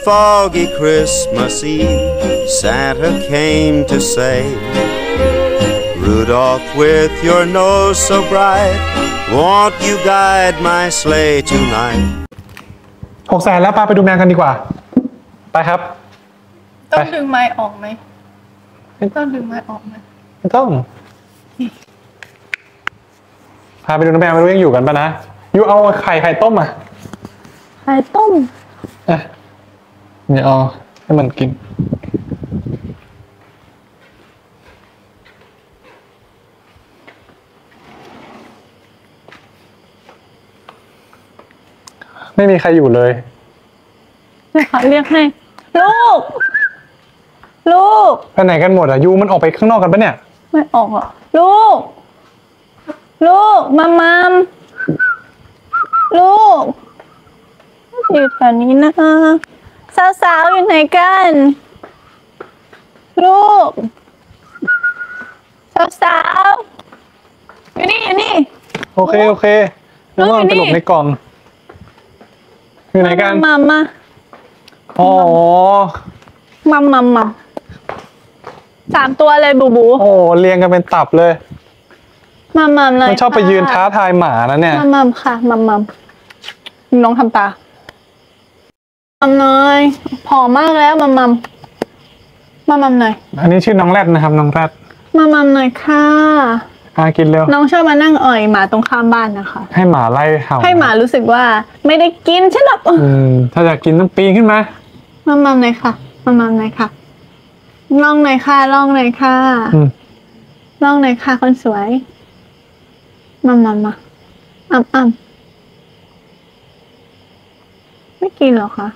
foggy Christmas Eve, Santa came to say, Rudolph, with your nose so bright, won't you guide my sleigh tonight? 600,000แล้วไปดูแมวกันดีกว่าไปครับต้องดึงไม้ออกไหมต้องดึงไม้ออกไหมไม่ต้องพาไปดูน้ำแมวไม่รู้ยังอยู่กันปะนะยูเอาไข่ต้มอ่ะไข่ต้มเนี่ยเอาให้มันกินไม่มีใครอยู่เลยเรียกให้ลูกไปไหนกันหมดอ่ะยูมันออกไปข้างนอกกันปะเนี่ยไม่ออกหรอลูกมัมลูกอยู่แถวนี้นะสาวๆอยู่ไหนกันลูกสาวอยู่นี่โอเคแล้วมันไปหลบในกล่องอยู่ไหนกันมาอ๋อมัม3 ตัวเลยบูโอ้เรียงกันเป็นตับเลยมัมเลยมันชอบไปยืนท้าทายหมานะเนี่ยมัมค่ะมัมน้องทำตามัมหน่อยผอมมากแล้วมัมหน่อยอันนี้ชื่อน้องแรดนะครับน้องแรดมัมหน่อยค่ะกินเร็วน้องชอบมานั่งอ่อยหมาตรงข้ามบ้านนะคะให้หมาไล่เห่าให้หมารู้สึกว่าไม่ได้กินใช่หรอถ้าอยากกินต้องปีนขึ้นมามัมหน่อยค่ะมัมหน่อยค่ะลองหน่อยค่ะลองหน่อยค่ะคนสวยมัมไม่กินหรอคะ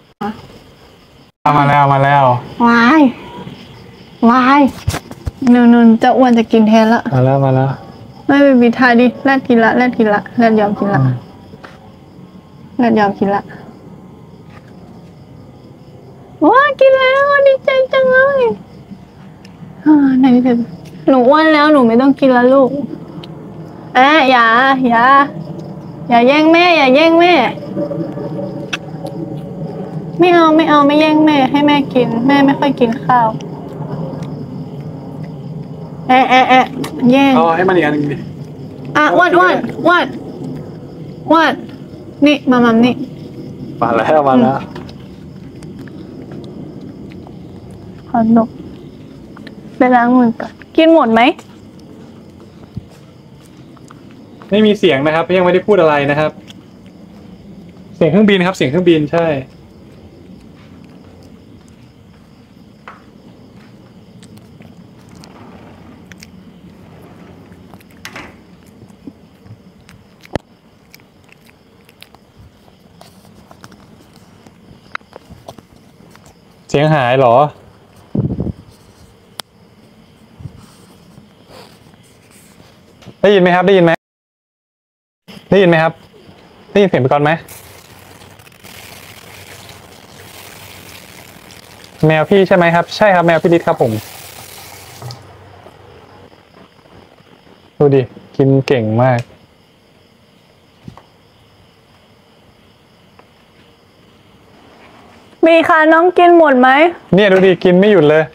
มาแล้ววายนูนจะอ้วนจะกินแทนละมาแล้วไม่เป็นวิธาดิแรดกินละแรดยอมกินละว้ากินแล้วดีใจจังเลยไหนเถอะหนูอ้วนแล้วหนูไม่ต้องกินละลูกอย่าแย่งแม่ไม่เอาไม่แย่งแม่ให้แม่กินแม่ไม่ค่อยกินข้าวแย่งให้มันอีกอันนึงดิอ้วนนี่มัมนี่มาแล้วขอนกไปล้างมือก่อนกินหมดไหมไม่มีเสียงนะครับยังไม่ได้พูดอะไรนะครับเสียงเครื่องบินครับเสียงเครื่องบินใช่เสียงหายเหรอได้ยินไหมครับได้ยินไหมครับได้ยินเสียงไปก่อนไหมแมวพี่ใช่ไหมครับใช่ครับแมวพี่ดิษครับผมดูดิกินเก่งมากมีค่ะน้องกินหมดไหมเนี่ยดูดิกินไม่หยุดเลย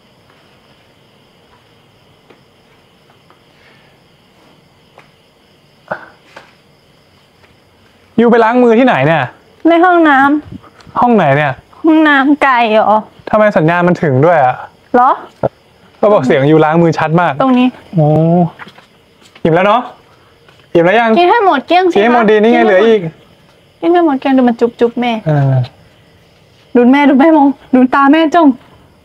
ยูไปล้างมือที่ไหนเนี่ยในห้องน้ำห้องไหนเนี่ยห้องน้ำไก่เหรอทำไมสัญญาณมันถึงด้วยอ่ะเหรอก็บอกเสียงยูล้างมือชัดมากตรงนี้โอ้อิ่มแล้วเนาะอิ่มแล้วยังกินให้หมดเกลี้ยงสิกินให้หมดดีนี่ไงเหลืออีกกินให้หมดเกลี้ยงดูมันจุบแม่ดูแม่มองดูตาแม่จ้อง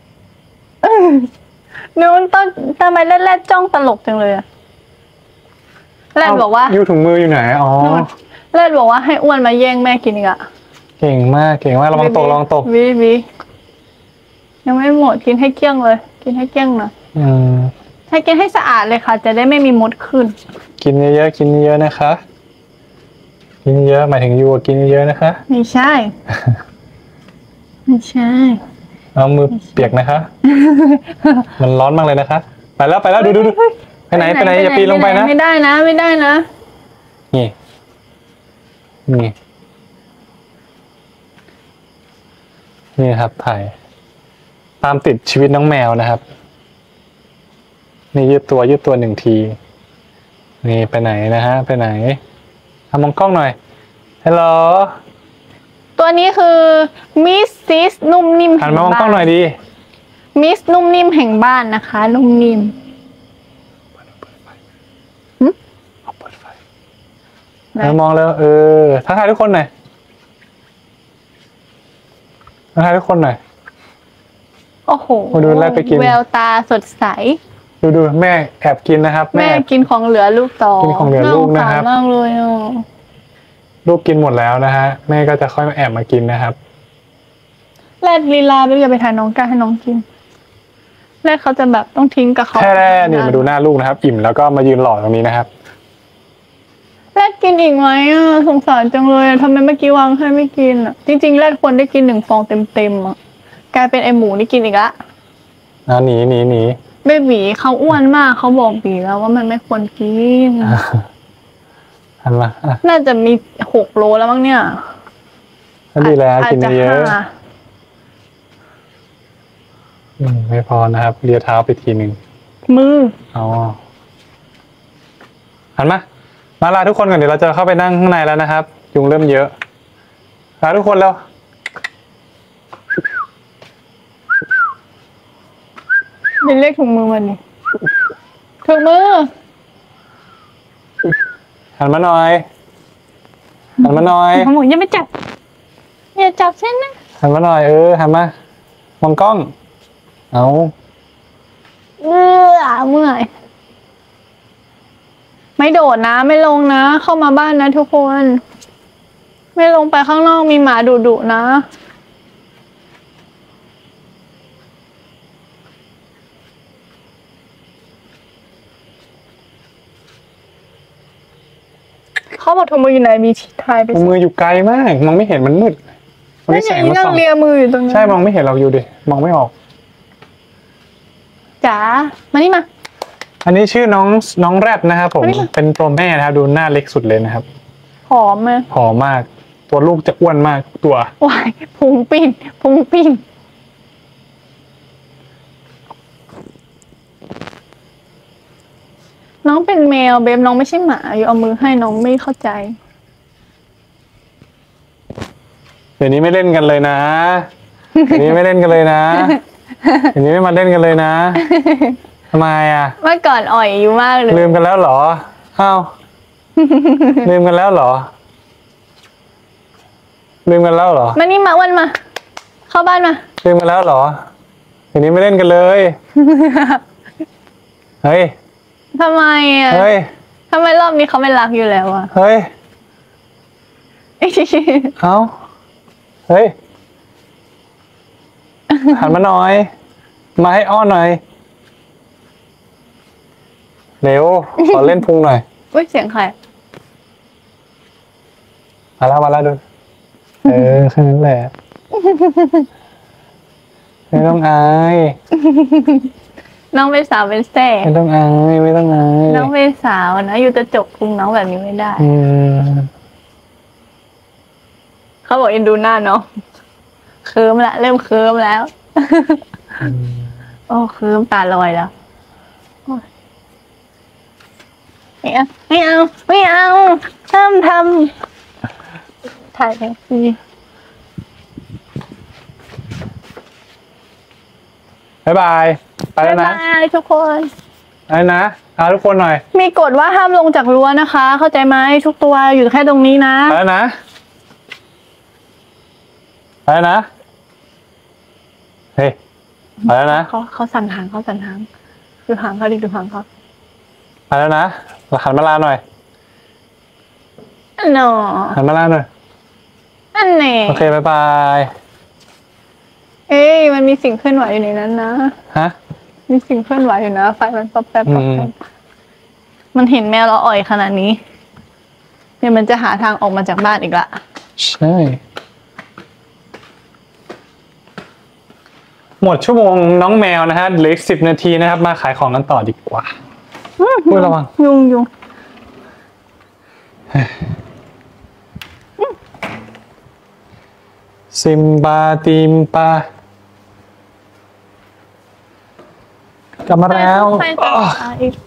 นูนต้องทำไมแรดจ้องตลกจังเลยอะแรดบอกว่ายูถุงมืออยู่ไหนอ๋อแรดบอกว่าให้อ้วนมาแย่งแม่กินอีกอะเก่งมากระวังตกวียังไม่หมดกินให้เกลี้ยงเลยกินให้เกลี้ยงหน่อยให้กินให้สะอาดเลยค่ะจะได้ไม่มีมดขึ้นกินเยอะนะคะกินเยอะหมายถึงยูกินเยอะนะคะไม่ใช่เอามือเปียกนะคะมันร้อนมากเลยนะคะไปแล้วดูไปไหนอย่าปีนลงไปนะไม่ได้นะนี่นี่ครับถ่ายตามติดชีวิตน้องแมวนะครับนี่ยืดตัวหนึ่งทีนี่ไปไหนนะฮะไปไหนทำมองกล้องหน่อยฮัลโหลตัวนี้คือมิสซิสนุ่มนิ่มหัแห่นงมามองกล้บ้าองหน่อยนดีมิสนุ่มนิ่มแห่งบ้านนะคะนุ่มนิ่มเอาเปิดไฟแล้วมองแล้วทักทายทุกคนหน่อยทักทายทุกคนหน่อยโอ้โหมาดูแลไปกินแววตาสดใสดูแม่แอบกินนะครับแม่กินของเหลือลูกต่อกินของเหลือลูกนะครับาสงสามากเลยอ่ะลูกกินหมดแล้วนะฮะแม่ก็จะค่อยมาแอบมากินนะครับแรดลีลาไปอย่าไปทานน้องกล้าให้น้องกินแรดเขาจะแบบต้องทิ้งกับเขาแค่นี่มาดูหน้าลูกนะครับ อิ่มแล้วก็มายืนหล่อตรงนี้นะครับแรดกินอีกไหมอ่ะสงสารจังเลยอะทำไมเมื่อกี้วางให้ไม่กินอ่ะจริงๆแรดควรได้กิน1 ฟองเต็มๆอ่ะกลายเป็นไอหมูนี่กินอีกละหนีเบบีเขาอ้วนมากเขาบอกบีแล้วว่ามันไม่ควรกินหันมาอ่ะน่าจะมี6 โลแล้วมั้งเนี่ยก็ดีแล้วอาจกินจะเยอะ 5 ไม่พอนะครับเลียเท้าไปทีหนึ่งมืออ๋อหันมาลาทุกคนก่อนเดี๋ยวเราจะเข้าไปนั่งข้างในแล้วนะครับ ยุงเริ่มเยอะลาทุกคนแล้วเดี๋ยวเรียกถุงมือมันดิถุงมือหันมาหน่อยหันมาหน่อยเขาบอกอย่าไปจับอย่าจับเส้นนะหันมาหน่อยหันมามองกล้องเอาเมื่อยไม่โดดนะไม่ลงนะเข้ามาบ้านนะทุกคนไม่ลงไปข้างนอกมีหมาดุๆนะเขาบอกถุงมืออยู่ไหนมีทายไปสิมืออยู่ไกลมากมองไม่เห็นมันมืดมันไม่ไม่แสใช่งมันนั่ส่งองเลียมืออยู่ตรงนั้นใช่มองไม่เห็นเราอยู่ดิมองไม่ออกจ๋ามานี่มาอันนี้ชื่อน้องแรดนะครับผมอันนี้มันเป็นตัวแม่นะครับดูหน้าเล็กสุดเลยนะครับหอมไหมผอมมากตัวลูกจะอ้วนมากตัววายพุงปิ้นพุงปิ้นน้องเป็นแมวเบฟน้องไม่ใช่หมาอยู่เอามือให้น้องไม่เข้าใจเดี๋ยวนี้ไม่เล่นกันเลยนะเดี๋ยวนี้ไม่เล่นกันเลยนะเดี๋ยวนี้ไม่มาเล่นกันเลยนะทำไมอ่ะเมื่อก่อนอ่อยอยู่มากเลยลืมกันแล้วเหรออ้าวลืมกันแล้วเหรอลืมกันแล้วเหรอมานี่มาอ้วันมา เข้าบ้านมาลืมกันแล้วเหรอเดี๋ยวนี้ไม่เล่นกันเลยเฮ้ยทำไมอ่ะเฮ้ยทำไมรอบนี้เขาไม่รักอยู่แล้วอ่ะเฮ้ยเอ้าเฮ้ยหันมาหน่อยมาให้อ้อนหน่อยเร็วขอเล่นพุงหน่อยอุ้ยเสียงใครมาแล้วดูแค่นั้นแหละไม่ต้องอายน้องเป็นสาวเป็นแซ่ไม่ต้องอายไม่ต้องอายน้องเป็นสาวนะอยู่จะจกพุงน้องแบบนี้ไม่ได้ เขาบอกเอ็นดูหน้าน้องเคิมละเริ่มเคิมแล้ว โอ้เคิมตาลอยแล้วโอ้ยไม่เอาห้ามทำถ่ายแท็กซี่บ๊ายบายไปแล้วนะบ๊ายบายทุกคนไปนะทุกคนหน่อยมีกฎว่าห้ามลงจากรั้วนะคะ เข้าใจไหมทุกตัวอยู่แค่ตรงนี้นะไปแล้วนะไปแล้วนะเฮ้ยไปแล้วนะเขาสั่นหางดูหางเขาดิดูหางเขาไปแล้วนะหันมาลาหน่อยอันนอหันมาลาหน่อยอันแน่โอเคบ๊ายบายเอ้ยมันมีสิ่งเคลื่อนไหวอยู่ในนั้นนะฮะมีสิ่งเคลื่อนไหวอยู่นะไฟมันป๊อปแป๊บป๊อปแป๊บอืมมันเห็นแมวเราอ่อยขนาดนี้เนี่ยมันจะหาทางออกมาจากบ้านอีกละใช่หมดชั่วโมงน้องแมวนะฮะเหลืออีก10 นาทีนะครับมาขายของกันต่อดีกว่าพูดระวังยุงซิมบาติมปากลับมาแล้วไฟต่ออีกไฟ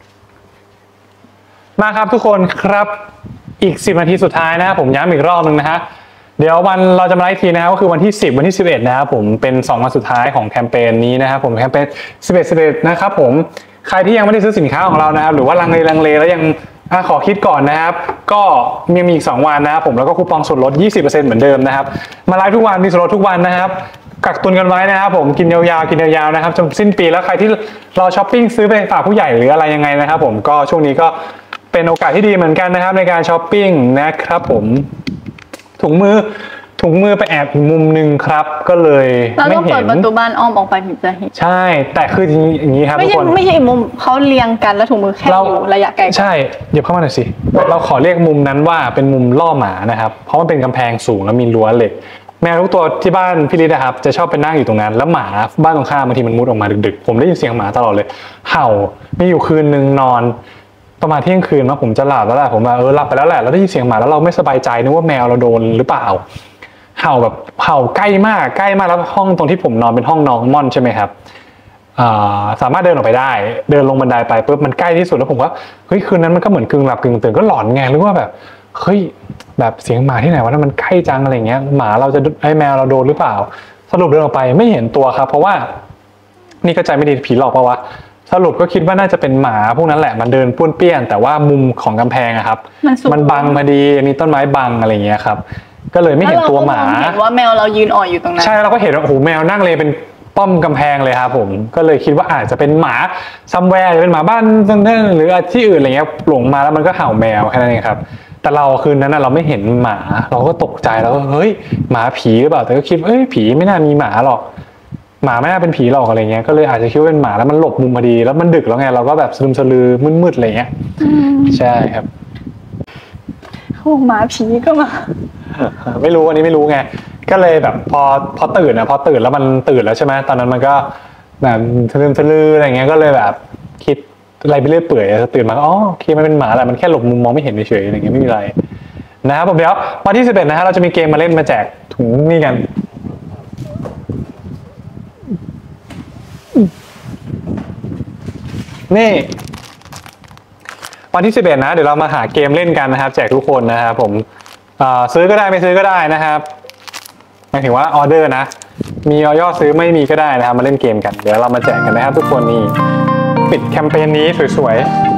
มาครับทุกคนครับอีก10 นาทีสุดท้ายนะครับผมย้ำอีกรอบนึงนะฮะเดี๋ยววันเราจะมาไล่ทีนะครับก็คือวันที่10วันที่11นะครับผมเป็น2วันสุดท้ายของแคมเปญนี้นะครับผมแคมเปญ11นะครับผมใครที่ยังไม่ได้ซื้อสินค้าของเรานะครับหรือว่าลังเลแล้วยังขอคิดก่อนนะครับก็ยังมีอีก2วันนะครับผมแล้วก็คูปองส่วนลด 20% เหมือนเดิมนะครับมาไลฟ์ทุกวันมีส่วนลดทุกวันนะครับกักตุนกันไว้นะครับผมกินยาวๆนะครับจนสิ้นปีแล้วใครที่รอช้อปปิ้งซื้อไปฝากผู้ใหญ่หรืออะไรยังไงนะครับผมก็ช่วงนี้ก็เป็นโอกาสที่ดีเหมือนกันนะครับในการช้อปปิ้งนะครับผมถุงมือไปแอบอีกมุมหนึ่งครับก็เลยไม่เห็นเราต้องเปิดประตูบ้านอ้อมออกไปถึงจะเห็นใช่แต่คืออย่างนี้ครับทุกคนไม่ใช่มุมเขาเรียงกันแล้วถุงมือแค่อยู่ระยะไกลใช่หยิบเข้ามาหน่อยสิเราขอเรียกมุมนั้นว่าเป็นมุมล่อหมานะครับเพราะมันเป็นกำแพงสูงแล้วมีรั้วเหล็กแมวทุกตัวที่บ้านพี่ฤทธิ์นะครับจะชอบไปนั่งอยู่ตรงนั้นแล้วหมาบ้านตรงข้ามบางทีมันมุดออกมาดึกๆผมได้ยินเสียงหมาตลอดเลยเห่ามีอยู่คืนนึงนอนประมาณเที่ยงคืนนะผมจะหลับแล้วแหละผมว่าหลับไปแล้วแหละแล้วได้ยินเสียงหมาแล้วเราไม่สบายใจนึกว่าแมวเราโดนหรือเปล่าเห่าแบบเห่าใกล้มากแล้วห้องตรงที่ผมนอนเป็นห้องนอนม่อนใช่ไหมครับสามารถเดินออกไปได้เดินลงบันไดไปปุ๊บมันใกล้ที่สุดแล้วผมว่าเฮ้ยคืนนั้นมันก็เหมือนกึ่งหลับกึ่งตื่นก็หลอนไงหรือว่าแบบเฮ้ยแบบเสียงหมาที่ไหนวะนั่นมันใกล้จังอะไรเงี้ยหมาเราจะแมวเราโดนหรือเปล่าสรุปเดินออกไปไม่เห็นตัวครับเพราะว่านี่ก็ใจไม่ดีผีหลอกปะวะสรุปก็คิดว่าน่าจะเป็นหมาพวกนั้นแหละมันเดินป้วนเปี้ยนแต่ว่ามุมของกำแพงอะครับมันบังพอดีมีต้นไม้บังอะไรเงี้ยครับก็เลยไม่เห็นตัวหมาเห็นว่าแมวเรายืนอ่อยอยู่ตรงนั้นใช่เราก็เห็นว่าโอ้โหแมวนั่งเลยเป็นป้อมกำแพงเลยครับผมก็เลยคิดว่าอาจจะเป็นหมาซัมแวร์จะเป็นหมาบ้านนั่นหรือที่อื่นอะไรเงี้ยหลงมาแล้วมันก็เห่าแมวแค่นั้นเองครับแต่เราคืนนั้นเราไม่เห็นหมาเราก็ตกใจแล้วก็เฮ้ยหมาผีหรือเปล่าแต่ก็คิดเอ้ยผีไม่น่ามีหมาหรอกหมาไม่น่าเป็นผีหรอกอะไรเงี้ยก็เลยอาจจะคิดว่าเป็นหมาแล้วมันหลบมุมพอดีแล้วมันดึกแล้วไงเราก็แบบสลือมืดๆอะไรเงี้ยใช่ครับโอ้หมาผีก็มาไม่รู้อันนี้ไม่รู้ไงก็เลยแบบพอตื่นแล้วมันตื่นแล้วใช่ไหมตอนนั้นมันก็แบบสลืออะไรเงี้ยก็เลยแบบคิดอะไรไปเรื่อยเปื่อยตื่นมาอ๋อโอเคมันเป็นหมาแหละมันแค่หลบมุมมองไม่เห็นเฉยๆอะไรเงี้ยไม่มีอะไรนะครับผมเดี๋ยววันที่11นะฮะเราจะมีเกมมาเล่นมาแจกถุงนี่กันนี่วันที่11นะเดี๋ยวเรามาหาเกมเล่นกันนะครับแจกทุกคนนะครับผมซื้อก็ได้ไม่ซื้อก็ได้นะครับหมายถึงว่าออเดอร์นะมียอดซื้อไม่มีก็ได้นะครับมาเล่นเกมกันเดี๋ยวเรามาแจกกันนะครับทุกคนนี่ปิดแคมเปญนี้สวยๆ